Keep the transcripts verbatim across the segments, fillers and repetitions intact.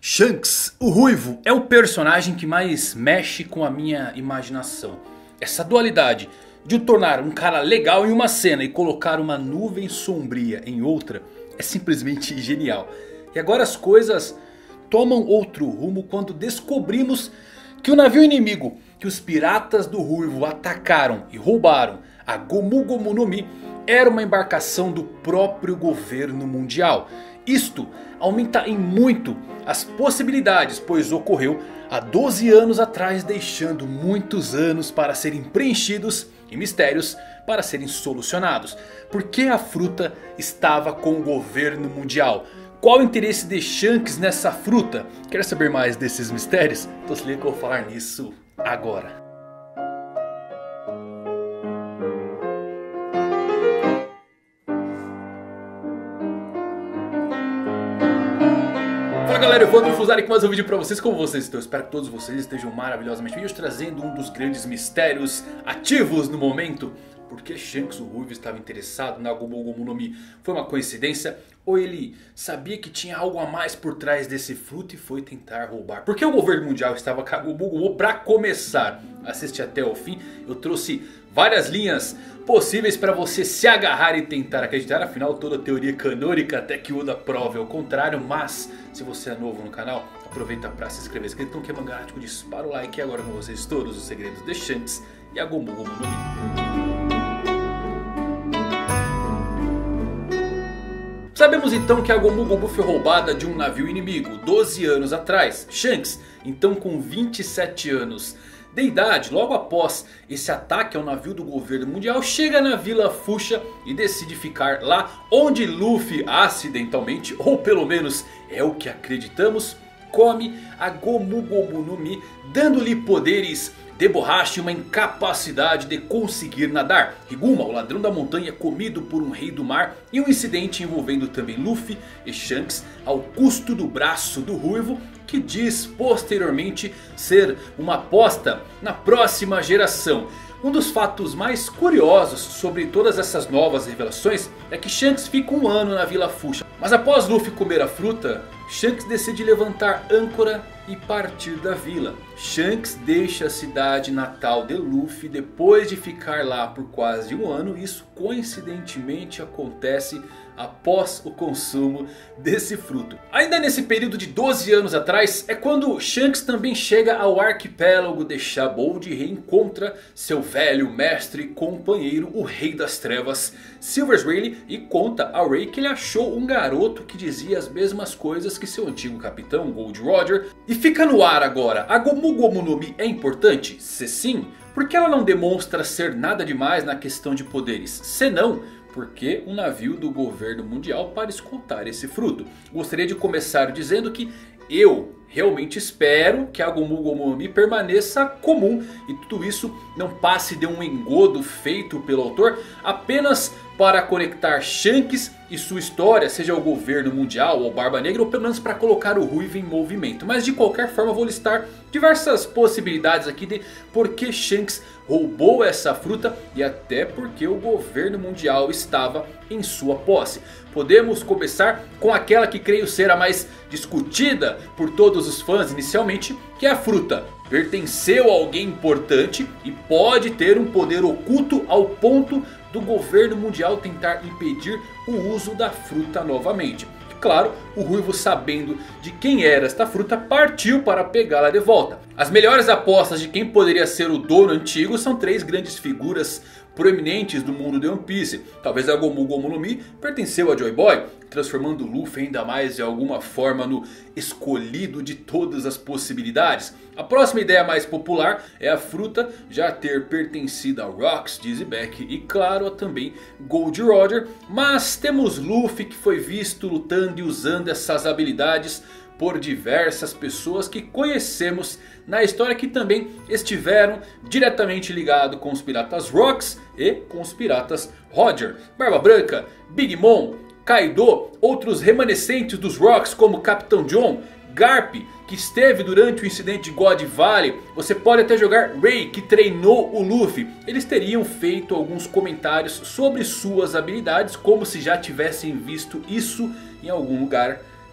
Shanks, o Ruivo, é o personagem que mais mexe com a minha imaginação. Essa dualidade de o tornar um cara legal em uma cena e colocar uma nuvem sombria em outra é simplesmente genial. E agora as coisas tomam outro rumo quando descobrimos que o navio inimigo que os piratas do Ruivo atacaram e roubaram, a Gomu Gomu no Mi, era uma embarcação do próprio governo mundial. Isto aumenta em muito as possibilidades, pois ocorreu há doze anos atrás, deixando muitos anos para serem preenchidos e mistérios para serem solucionados. Por que a fruta estava com o governo mundial? Qual o interesse de Shanks nessa fruta? Quer saber mais desses mistérios? Então se liga que eu vou falar nisso agora. Fala galera, eu vou me Fusari com mais um vídeo pra vocês. Como vocês estão? Eu espero que todos vocês estejam maravilhosamente bem. Hoje trazendo um dos grandes mistérios ativos no momento. Por que Shanks, o Ruivo, estava interessado na Gomu Gomu no Mi? Foi uma coincidência? Ou ele sabia que tinha algo a mais por trás desse fruto e foi tentar roubar? Por que o governo mundial estava com a Gomu Gomu? Pra começar, assiste até o fim. Eu trouxe várias linhas possíveis para você se agarrar e tentar acreditar. Afinal, toda teoria canônica até que Oda prove ao contrário. Mas se você é novo no canal, aproveita para se inscrever. Escritão que é mangarático, dispara o like. E agora com vocês todos os segredos de Shanks e a Gomu Gomu no Mi. Sabemos então que a Gomu Gomu foi roubada de um navio inimigo doze anos atrás. Shanks, então com vinte e sete anos de idade, logo após esse ataque ao navio do governo mundial, chega na Vila Fuchsia e decide ficar lá onde Luffy acidentalmente, ou pelo menos é o que acreditamos, come a Gomu Gomu no Mi, dando-lhe poderes de borracha e uma incapacidade de conseguir nadar. Higuma, o ladrão da montanha, é comido por um rei do mar. E um incidente envolvendo também Luffy e Shanks ao custo do braço do Ruivo, que diz posteriormente ser uma aposta na próxima geração. Um dos fatos mais curiosos sobre todas essas novas revelações é que Shanks fica um ano na Vila Fuchsia. Mas após Luffy comer a fruta, Shanks decide levantar âncora e partir da vila. Shanks deixa a cidade natal de Luffy depois de ficar lá por quase um ano. Isso coincidentemente acontece após o consumo desse fruto. Ainda nesse período de doze anos atrás é quando Shanks também chega ao arquipélago de Shabold e reencontra seu velho mestre e companheiro, o Rei das Trevas, Silvers Rayleigh, e conta a Ray que ele achou um garoto que dizia as mesmas coisas que seu antigo capitão Gold Roger. E fica no ar agora, a Gomu Gomu no Mi é importante? Se sim, porque ela não demonstra ser nada demais na questão de poderes? Se não, porque um navio do governo mundial para escoltar esse fruto? Gostaria de começar dizendo que eu realmente espero que a Gomu Gomu no Mi permaneça comum e tudo isso não passe de um engodo feito pelo autor apenas para conectar Shanks e sua história, seja o governo mundial ou Barba Negra, ou pelo menos para colocar o Ruivo em movimento. Mas de qualquer forma vou listar diversas possibilidades aqui de por que Shanks roubou essa fruta e até porque o governo mundial estava em sua posse. Podemos começar com aquela que creio ser a mais discutida por todos os fãs inicialmente, que é a fruta pertenceu a alguém importante e pode ter um poder oculto ao ponto do governo mundial tentar impedir o uso da fruta novamente. E claro, o Ruivo, sabendo de quem era esta fruta, partiu para pegá-la de volta. As melhores apostas de quem poderia ser o dono antigo são três grandes figuras proeminentes do mundo de One Piece. Talvez a Gomu Gomu no Mi pertenceu a Joy Boy, transformando Luffy ainda mais de alguma forma no escolhido de todas as possibilidades. A próxima ideia mais popular é a fruta já ter pertencido a Rocks, Dizzy Back e claro também Gold Roger. Mas temos Luffy que foi visto lutando e usando essas habilidades por diversas pessoas que conhecemos na história, que também estiveram diretamente ligados com os piratas Rocks e com os piratas Roger. Barba Branca, Big Mom, Kaido, outros remanescentes dos Rocks como Capitão John, Garp, que esteve durante o incidente de God Valley. Você pode até jogar Ray, que treinou o Luffy. Eles teriam feito alguns comentários sobre suas habilidades, como se já tivessem visto isso em algum lugar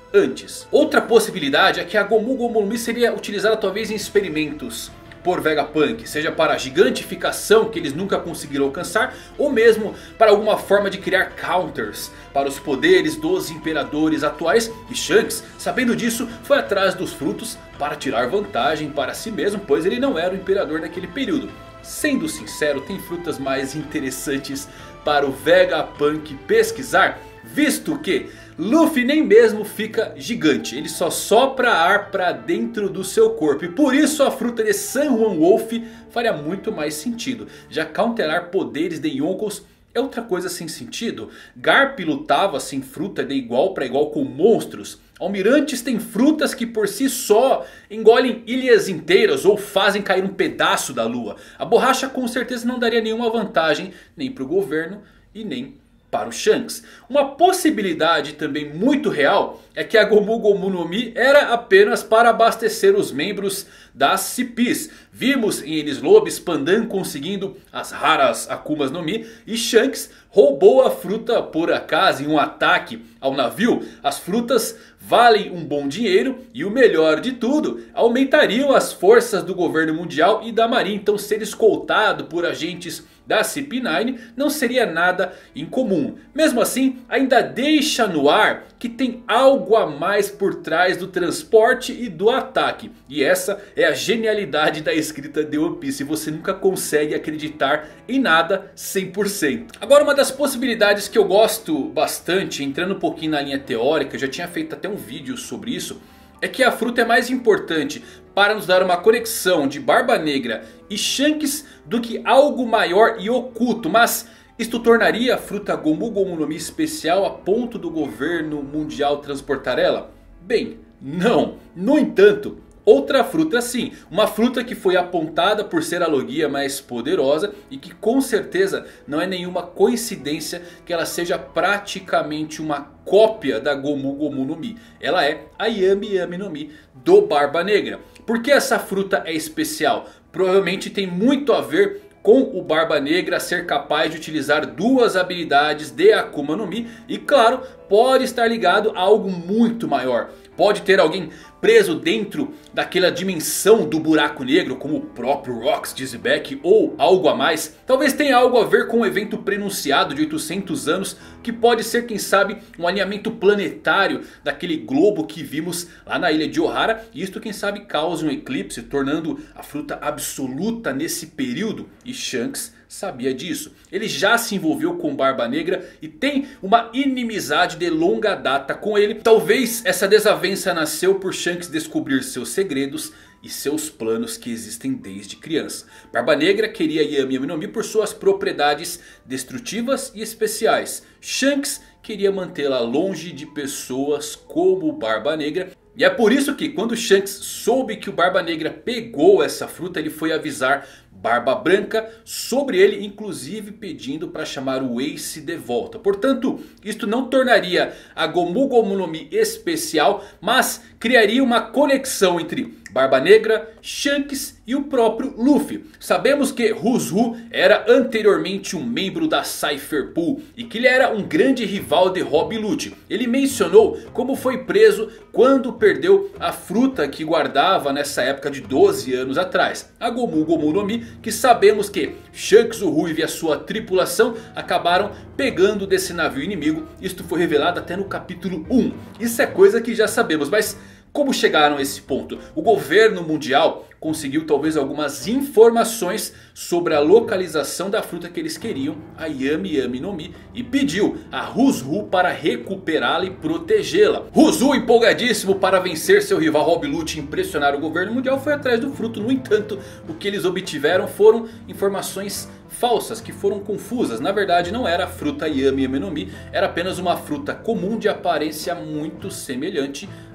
antes. Outra possibilidade é que a Gomu Gomu no Mi seria utilizada talvez em experimentos por Vegapunk, seja para a gigantificação que eles nunca conseguiram alcançar, ou mesmo para alguma forma de criar counters para os poderes dos imperadores atuais. E Shanks, sabendo disso, foi atrás dos frutos para tirar vantagem para si mesmo, pois ele não era o imperador naquele período. Sendo sincero, tem frutas mais interessantes para o Vegapunk pesquisar, visto que Luffy nem mesmo fica gigante, ele só sopra ar para dentro do seu corpo. E por isso a fruta de San Juan Wolf faria muito mais sentido. Já counterar poderes de Yonkous é outra coisa sem sentido. Garp lutava sem fruta de igual para igual com monstros. Almirantes têm frutas que por si só engolem ilhas inteiras ou fazem cair um pedaço da lua. A borracha com certeza não daria nenhuma vantagem nem para o governo e nem para o Shanks. Uma possibilidade também muito real é que a Gomu Gomu no Mi era apenas para abastecer os membros das C Ps. Vimos em Enies Lobbies Pandan conseguindo as raras Akumas no Mi. E Shanks roubou a fruta por acaso em um ataque ao navio. As frutas valem um bom dinheiro e o melhor de tudo, aumentariam as forças do governo mundial e da marinha. Então ser escoltado por agentes da C P nove não seria nada incomum. Mesmo assim, ainda deixa no ar que tem algo a mais por trás do transporte e do ataque. E essa é a genialidade da escrita de One Piece. Você nunca consegue acreditar em nada cem por cento. Agora, uma das possibilidades que eu gosto bastante, entrando um pouquinho na linha teórica, eu já tinha feito até um vídeo sobre isso, é que a fruta é mais importante para nos dar uma conexão de Barba Negra e Shanks do que algo maior e oculto. Mas isto tornaria a fruta Gomu Gomu no Mi especial a ponto do governo mundial transportar ela? Bem, não. No entanto, outra fruta sim. Uma fruta que foi apontada por ser a Logia mais poderosa. E que com certeza não é nenhuma coincidência que ela seja praticamente uma cópia da Gomu Gomu no Mi. Ela é a Yami Yami no Mi do Barba Negra. Por que essa fruta é especial? Provavelmente tem muito a ver com o Barba Negra ser capaz de utilizar duas habilidades de Akuma no Mi. E claro, pode estar ligado a algo muito maior. Pode ter alguém preso dentro daquela dimensão do buraco negro, como o próprio Rox Dizzyback, ou algo a mais. Talvez tenha algo a ver com o evento prenunciado de oitocentos anos, que pode ser, quem sabe, um alinhamento planetário daquele globo que vimos lá na ilha de Ohara. E isto, quem sabe, cause um eclipse, tornando a fruta absoluta nesse período. E Shanks sabia disso. Ele já se envolveu com Barba Negra e tem uma inimizade de longa data com ele. Talvez essa desavença nasceu por Shanks descobrir seus segredos e seus planos que existem desde criança. Barba Negra queria Yami Yami no Mi por suas propriedades destrutivas e especiais. Shanks queria mantê-la longe de pessoas como Barba Negra. E é por isso que quando Shanks soube que o Barba Negra pegou essa fruta, ele foi avisar Barba Branca sobre ele, inclusive pedindo para chamar o Ace de volta. Portanto, isto não tornaria a Gomu Gomu no Mi especial, mas criaria uma conexão entre Barba Negra, Shanks e o próprio Luffy. Sabemos que Who's Who era anteriormente um membro da Cypher Pool e que ele era um grande rival de Rob Lute. Ele mencionou como foi preso quando perdeu a fruta que guardava nessa época de doze anos atrás, a Gomu Gomu no Mi, que sabemos que Shanks, o Ruivo e a sua tripulação acabaram pegando desse navio inimigo. Isto foi revelado até no capítulo um. Isso é coisa que já sabemos, mas como chegaram a esse ponto? O governo mundial conseguiu talvez algumas informações sobre a localização da fruta que eles queriam, a Yami Yami no Mi, e pediu a Who's Who para recuperá-la e protegê-la. Who's Who, empolgadíssimo para vencer seu rival Rob Lute e impressionar o governo mundial, foi atrás do fruto. No entanto, o que eles obtiveram foram informações falsas, que foram confusas. Na verdade não era a fruta Yami Yami no Mi, era apenas uma fruta comum de aparência muito semelhante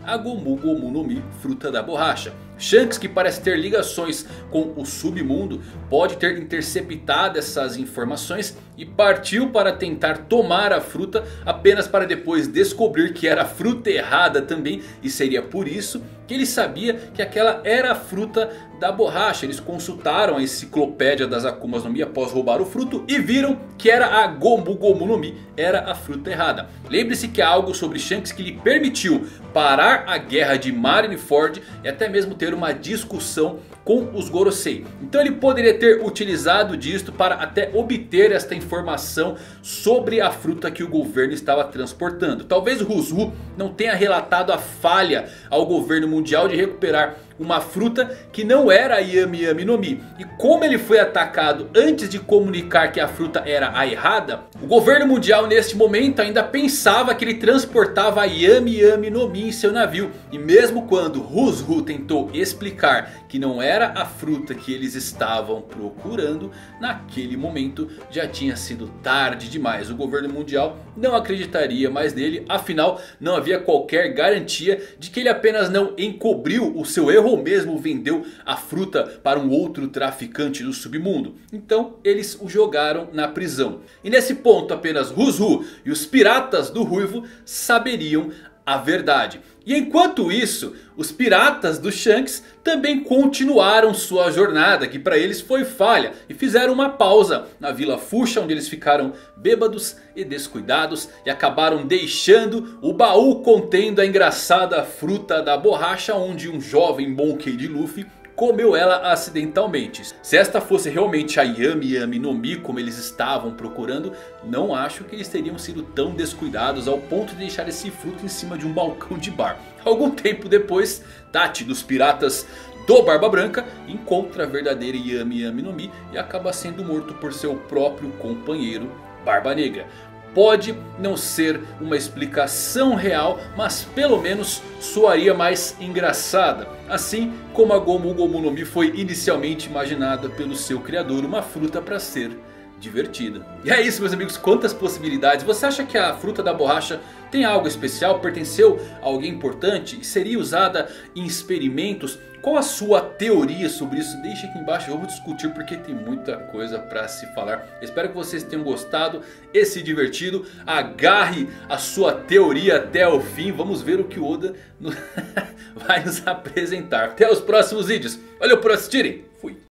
a Gomu Gomu no Mi, fruta da borracha. Shanks, que parece ter ligações com o submundo, pode ter interceptado essas informações e partiu para tentar tomar a fruta, apenas para depois descobrir que era a fruta errada também. E seria por isso que ele sabia que aquela era a fruta da borracha. Eles consultaram a enciclopédia das Akumas no Mi após roubar o fruto e viram que era a Gomu Gomu no Mi, era a fruta errada. Lembre-se que há algo sobre Shanks que lhe permitiu parar a guerra de Marineford e até mesmo ter uma discussão com os Gorosei. Então ele poderia ter utilizado disto para até obter esta informação sobre a fruta que o governo estava transportando. Talvez o Huzhu não tenha relatado a falha ao governo mundial de recuperar uma fruta que não era a Yami Yami no Mi. E como ele foi atacado antes de comunicar que a fruta era a errada, o governo mundial neste momento ainda pensava que ele transportava a Yami Yami no Mi em seu navio. E mesmo quando Huzhu tentou explicar que não era a fruta que eles estavam procurando, naquele momento já tinha sido tarde demais. O governo mundial não acreditaria mais nele, afinal não havia qualquer garantia de que ele apenas não encobriu o seu erro ou mesmo vendeu a fruta para um outro traficante do submundo. Então eles o jogaram na prisão. E nesse ponto apenas Huzhu e os piratas do Ruivo saberiam a verdade. E enquanto isso, os piratas do Shanks também continuaram sua jornada, que para eles foi falha, e fizeram uma pausa na Vila Fuchsia, onde eles ficaram bêbados e descuidados e acabaram deixando o baú contendo a engraçada fruta da borracha, onde um jovem Monkey D. Luffy comeu ela acidentalmente. Se esta fosse realmente a Yami Yami no Mi como eles estavam procurando, não acho que eles teriam sido tão descuidados ao ponto de deixar esse fruto em cima de um balcão de bar. Algum tempo depois, Tati dos piratas do Barba Branca encontra a verdadeira Yami Yami no Mi e acaba sendo morto por seu próprio companheiro Barba Negra. Pode não ser uma explicação real, mas pelo menos soaria mais engraçada. Assim como a Gomu Gomu no Mi foi inicialmente imaginada pelo seu criador, uma fruta para ser divertida. E é isso, meus amigos, quantas possibilidades. Você acha que a fruta da borracha tem algo especial? Pertenceu a alguém importante? E seria usada em experimentos? Qual a sua teoria sobre isso? Deixe aqui embaixo, eu vou discutir porque tem muita coisa para se falar. Espero que vocês tenham gostado e se divertido. Agarre a sua teoria até o fim. Vamos ver o que o Oda vai nos apresentar. Até os próximos vídeos. Valeu por assistirem. Fui.